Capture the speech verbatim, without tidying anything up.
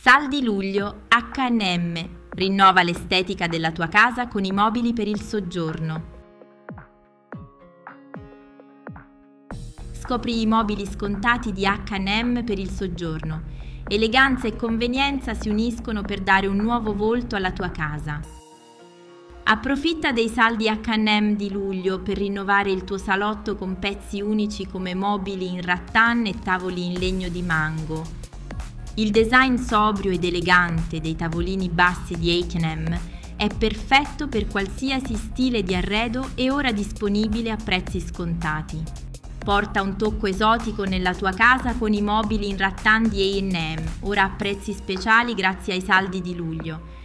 Saldi luglio acca e emme. Rinnova l'estetica della tua casa con i mobili per il soggiorno. Scopri i mobili scontati di acca e emme per il soggiorno. Eleganza e convenienza si uniscono per dare un nuovo volto alla tua casa. Approfitta dei saldi acca e emme di luglio per rinnovare il tuo salotto con pezzi unici come mobili in rattan e tavoli in legno di mango. Il design sobrio ed elegante dei tavolini bassi di acca e emme è perfetto per qualsiasi stile di arredo e ora disponibile a prezzi scontati. Porta un tocco esotico nella tua casa con i mobili in rattan di acca e emme, ora a prezzi speciali grazie ai saldi di luglio.